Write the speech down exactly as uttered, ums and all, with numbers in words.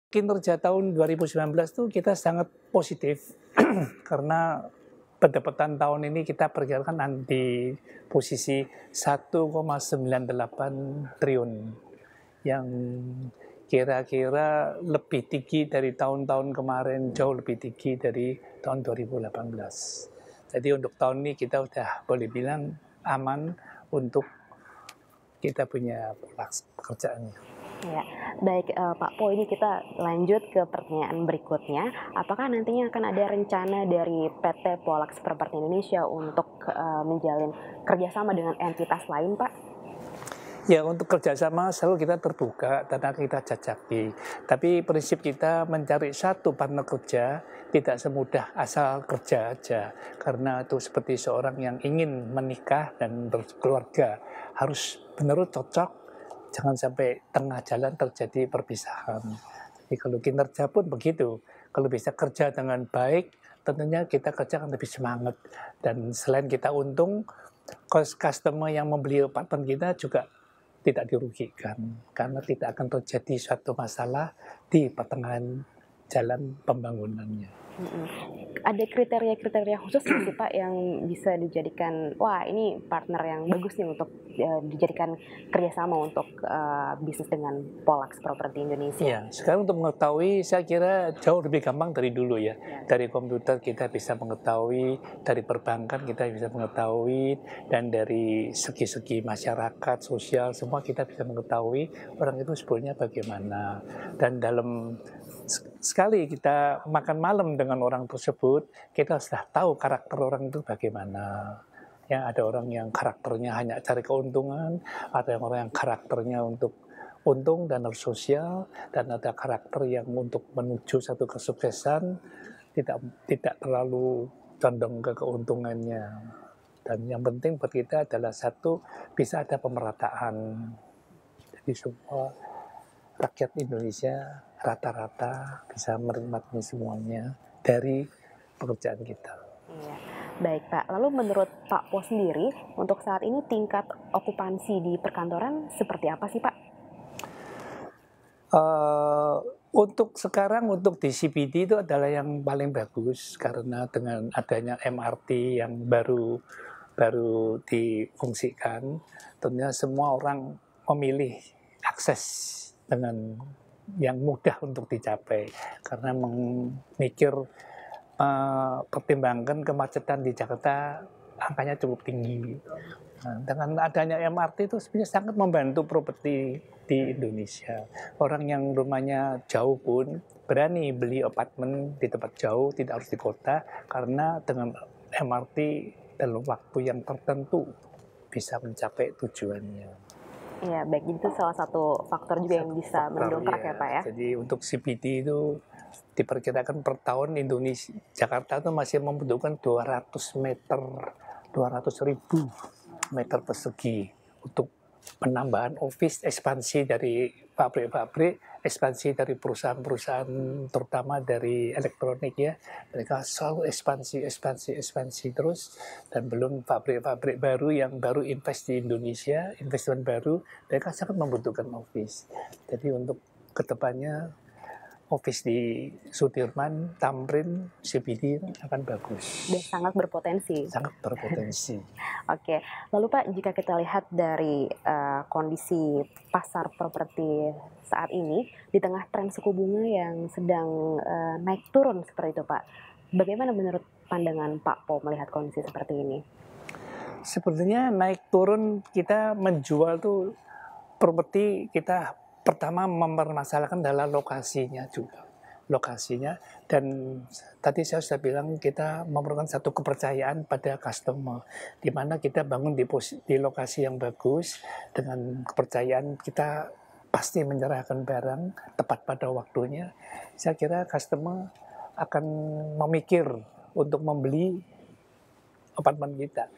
Kinerja tahun dua ribu sembilan belas tuh kita sangat positif karena pendapatan tahun ini kita perkirakan an di posisi satu koma sembilan delapan triliun, yang kira-kira lebih tinggi dari tahun-tahun kemarin, jauh lebih tinggi dari tahun dua ribu delapan belas. Jadi untuk tahun ini kita udah boleh bilang aman untuk kita punya pekerjaannya. Ya, baik uh, Pak Po, ini kita lanjut ke pertanyaan berikutnya. Apakah nantinya akan ada rencana dari P T Polax Properti Indonesia untuk uh, menjalin kerjasama dengan entitas lain, Pak? Ya, untuk kerjasama selalu kita terbuka dan akan kita jajaki. Tapi prinsip kita mencari satu partner kerja tidak semudah asal kerja aja. Karena itu seperti seorang yang ingin menikah dan berkeluarga, harus benar-benar cocok, jangan sampai tengah jalan terjadi perpisahan. Jadi kalau kinerja pun begitu, kalau bisa kerja dengan baik, tentunya kita kerja akan lebih semangat. Dan selain kita untung, customer yang membeli apartemen kita juga tidak dirugikan, karena tidak akan terjadi suatu masalah di pertengahan jalan pembangunannya. Mm-mm. Ada kriteria-kriteria khusus nggak sih Pak yang bisa dijadikan, wah ini partner yang bagus nih untuk uh, dijadikan kerjasama untuk uh, bisnis dengan Polax Properti Indonesia? Iya, sekarang untuk mengetahui saya kira jauh lebih gampang dari dulu ya. Ya. Dari komputer kita bisa mengetahui, dari perbankan kita bisa mengetahui, dan dari segi-segi masyarakat, sosial, semua kita bisa mengetahui orang itu sebenarnya bagaimana. Dan dalam sekali kita makan malam dengan orang tersebut, kita sudah tahu karakter orang itu bagaimana. Ya, ada orang yang karakternya hanya cari keuntungan, ada orang yang karakternya untuk untung dan harus sosial, dan ada karakter yang untuk menuju satu kesuksesan tidak tidak terlalu condong ke keuntungannya. Dan yang penting buat kita adalah satu, bisa ada pemerataan. Jadi semua rakyat Indonesia rata-rata bisa menikmati semuanya dari pekerjaan kita. Iya. Baik Pak, lalu menurut Pak Po sendiri, untuk saat ini tingkat okupansi di perkantoran seperti apa sih Pak? Uh, untuk sekarang untuk di C B D itu adalah yang paling bagus, karena dengan adanya M R T yang baru baru difungsikan, tentunya semua orang memilih akses dengan yang mudah untuk dicapai, karena memikir uh, pertimbangkan kemacetan di Jakarta angkanya cukup tinggi. Nah, dengan adanya M R T itu sebenarnya sangat membantu properti di Indonesia. Orang yang rumahnya jauh pun berani beli apartemen di tempat jauh, tidak harus di kota, karena dengan M R T dalam waktu yang tertentu bisa mencapai tujuannya. Iya, baik. Jadi itu salah satu faktor juga yang bisa mendongkrak ya, ya Pak ya. Jadi untuk C B D itu diperkirakan per tahun Indonesia, Jakarta itu masih membutuhkan dua ratus meter, dua ratus ribu meter persegi untuk penambahan office, ekspansi dari pabrik-pabrik, ekspansi dari perusahaan-perusahaan terutama dari elektronik ya. Mereka selalu ekspansi, ekspansi, ekspansi terus, dan belum pabrik-pabrik baru yang baru invest di Indonesia, investment baru, mereka sangat membutuhkan office. Jadi untuk kedepannya office di Sudirman, Tamrin, C B D akan bagus. Dan sangat berpotensi. Sangat berpotensi. Oke, lalu Pak, jika kita lihat dari uh, kondisi pasar properti saat ini, di tengah tren suku bunga yang sedang uh, naik turun seperti itu Pak, bagaimana menurut pandangan Pak Po melihat kondisi seperti ini? Sepertinya naik turun, kita menjual tuh properti, kita pertama mempermasalahkan adalah lokasinya juga. Lokasinya, dan tadi saya sudah bilang kita memerlukan satu kepercayaan pada customer, di mana kita bangun di, posi, di lokasi yang bagus, dengan kepercayaan kita pasti menyerahkan barang tepat pada waktunya. Saya kira customer akan memikir untuk membeli apartemen kita.